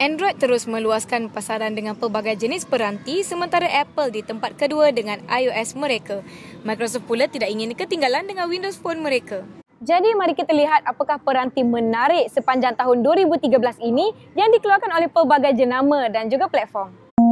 Android terus meluaskan pasaran dengan pelbagai jenis peranti sementara Apple di tempat kedua dengan iOS mereka. Microsoft pula tidak ingin ketinggalan dengan Windows Phone mereka. Jadi mari kita lihat apakah peranti menarik sepanjang tahun 2013 ini yang dikeluarkan oleh pelbagai jenama dan juga platform.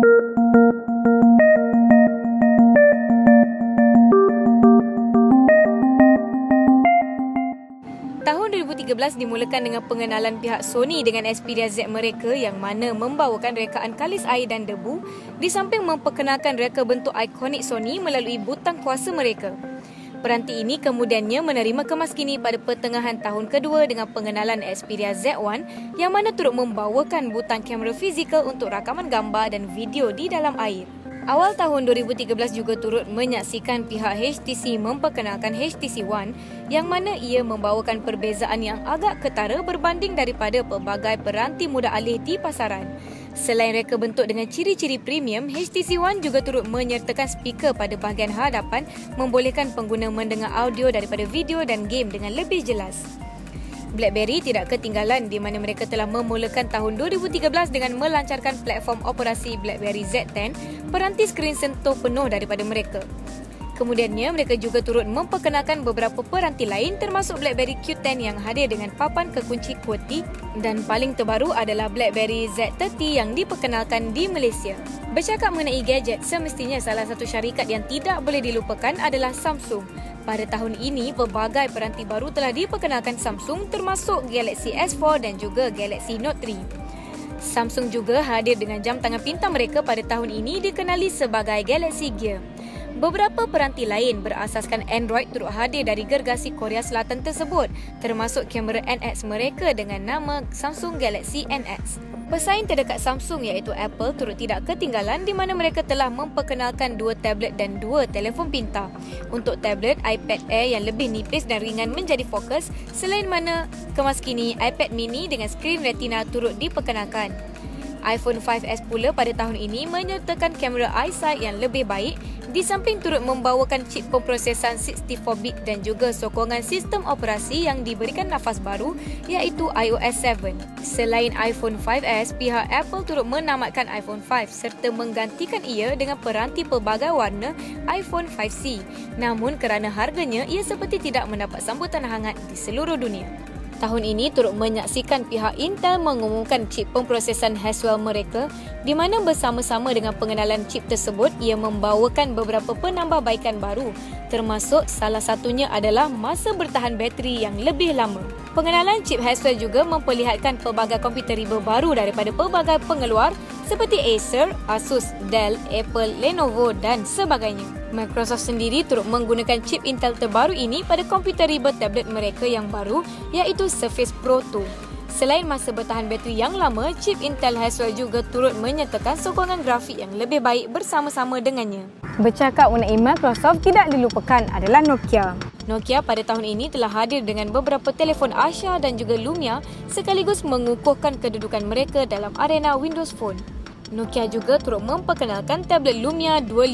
Tahun 2013 dimulakan dengan pengenalan pihak Sony dengan Xperia Z mereka yang mana membawakan rekaan kalis air dan debu di samping memperkenalkan reka bentuk ikonik Sony melalui butang kuasa mereka. Peranti ini kemudiannya menerima kemaskini pada pertengahan tahun kedua dengan pengenalan Xperia Z1 yang mana turut membawakan butang kamera fizikal untuk rakaman gambar dan video di dalam air. Awal tahun 2013 juga turut menyaksikan pihak HTC memperkenalkan HTC One yang mana ia membawakan perbezaan yang agak ketara berbanding daripada pelbagai peranti mudah alih di pasaran. Selain reka bentuk dengan ciri-ciri premium, HTC One juga turut menyertakan speaker pada bahagian hadapan membolehkan pengguna mendengar audio daripada video dan game dengan lebih jelas. BlackBerry tidak ketinggalan di mana mereka telah memulakan tahun 2013 dengan melancarkan platform operasi BlackBerry Z10, peranti skrin sentuh penuh daripada mereka. Kemudiannya, mereka juga turut memperkenalkan beberapa peranti lain termasuk BlackBerry Q10 yang hadir dengan papan kekunci QWERTY dan paling terbaru adalah BlackBerry Z30 yang diperkenalkan di Malaysia. Bercakap mengenai gadget, semestinya salah satu syarikat yang tidak boleh dilupakan adalah Samsung. Pada tahun ini, pelbagai peranti baru telah diperkenalkan Samsung termasuk Galaxy S4 dan juga Galaxy Note 3. Samsung juga hadir dengan jam tangan pintar mereka pada tahun ini dikenali sebagai Galaxy Gear. Beberapa peranti lain berasaskan Android turut hadir dari gergasi Korea Selatan tersebut, termasuk kamera NX mereka dengan nama Samsung Galaxy NX. Pesaing terdekat Samsung iaitu Apple turut tidak ketinggalan di mana mereka telah memperkenalkan 2 tablet dan 2 telefon pintar. Untuk tablet, iPad Air yang lebih nipis dan ringan menjadi fokus, selain mana kemaskini iPad mini dengan skrin retina turut diperkenalkan. iPhone 5S pula pada tahun ini menyertakan kamera eyesight yang lebih baik di samping turut membawakan chip pemprosesan 64-bit dan juga sokongan sistem operasi yang diberikan nafas baru iaitu iOS 7. Selain iPhone 5S, pihak Apple turut menamatkan iPhone 5 serta menggantikan ia dengan peranti pelbagai warna iPhone 5C. Namun kerana harganya, ia seperti tidak mendapat sambutan hangat di seluruh dunia. Tahun ini turut menyaksikan pihak Intel mengumumkan chip pemprosesan Haswell mereka di mana bersama-sama dengan pengenalan chip tersebut ia membawakan beberapa penambahbaikan baru termasuk salah satunya adalah masa bertahan bateri yang lebih lama. Pengenalan chip Haswell juga memperlihatkan pelbagai komputer riba baru daripada pelbagai pengeluar seperti Acer, Asus, Dell, Apple, Lenovo dan sebagainya. Microsoft sendiri turut menggunakan chip Intel terbaru ini pada komputer riba tablet mereka yang baru iaitu Surface Pro 2. Selain masa bertahan bateri yang lama, chip Intel Haswell juga turut menyertakan sokongan grafik yang lebih baik bersama-sama dengannya. Bercakap mengenai Microsoft, tidak dilupakan adalah Nokia. Nokia pada tahun ini telah hadir dengan beberapa telefon Asha dan juga Lumia sekaligus mengukuhkan kedudukan mereka dalam arena Windows Phone. Nokia juga turut memperkenalkan tablet Lumia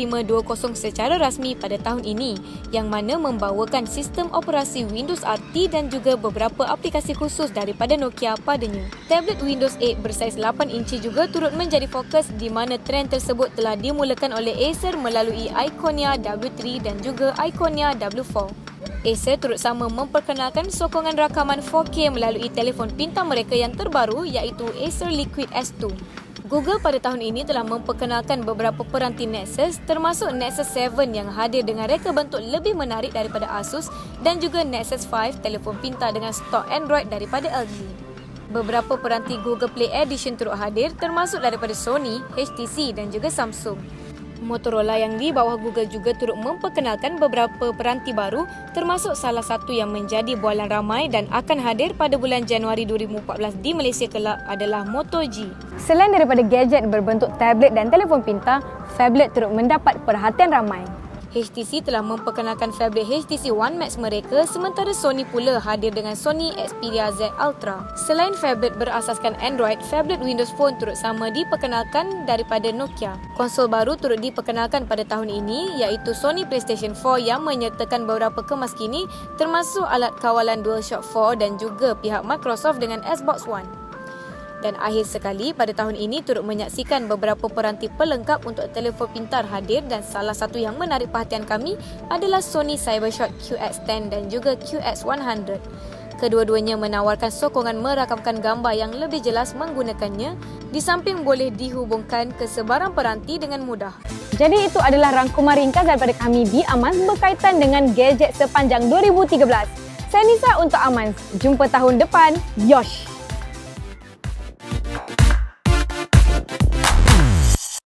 2520 secara rasmi pada tahun ini yang mana membawakan sistem operasi Windows RT dan juga beberapa aplikasi khusus daripada Nokia padanya. Tablet Windows 8 bersaiz 8 inci juga turut menjadi fokus di mana trend tersebut telah dimulakan oleh Acer melalui Iconia W3 dan juga Iconia W4. Acer turut sama memperkenalkan sokongan rakaman 4K melalui telefon pintar mereka yang terbaru iaitu Acer Liquid S2. Google pada tahun ini telah memperkenalkan beberapa peranti Nexus termasuk Nexus 7 yang hadir dengan reka bentuk lebih menarik daripada Asus dan juga Nexus 5 telefon pintar dengan stok Android daripada LG. Beberapa peranti Google Play Edition turut hadir termasuk daripada Sony, HTC dan juga Samsung. Motorola yang di bawah Google juga turut memperkenalkan beberapa peranti baru termasuk salah satu yang menjadi bualan ramai dan akan hadir pada bulan Januari 2014 di Malaysia kelak adalah Moto G. Selain daripada gadget berbentuk tablet dan telefon pintar, phablet turut mendapat perhatian ramai. HTC telah memperkenalkan phablet HTC One Max mereka sementara Sony pula hadir dengan Sony Xperia Z Ultra. Selain phablet berasaskan Android, phablet Windows Phone turut sama diperkenalkan daripada Nokia. Konsol baru turut diperkenalkan pada tahun ini iaitu Sony PlayStation 4 yang menyertakan beberapa kemaskini termasuk alat kawalan DualShock 4 dan juga pihak Microsoft dengan Xbox One. Dan akhir sekali, pada tahun ini turut menyaksikan beberapa peranti pelengkap untuk telefon pintar hadir dan salah satu yang menarik perhatian kami adalah Sony Cybershot QX10 dan juga QX100. Kedua-duanya menawarkan sokongan merakamkan gambar yang lebih jelas menggunakannya, di samping boleh dihubungkan ke sebarang peranti dengan mudah. Jadi itu adalah rangkuman ringkas daripada kami di Amans berkaitan dengan gadget sepanjang 2013. Saya Nisa untuk Amans. Jumpa tahun depan. Yosh!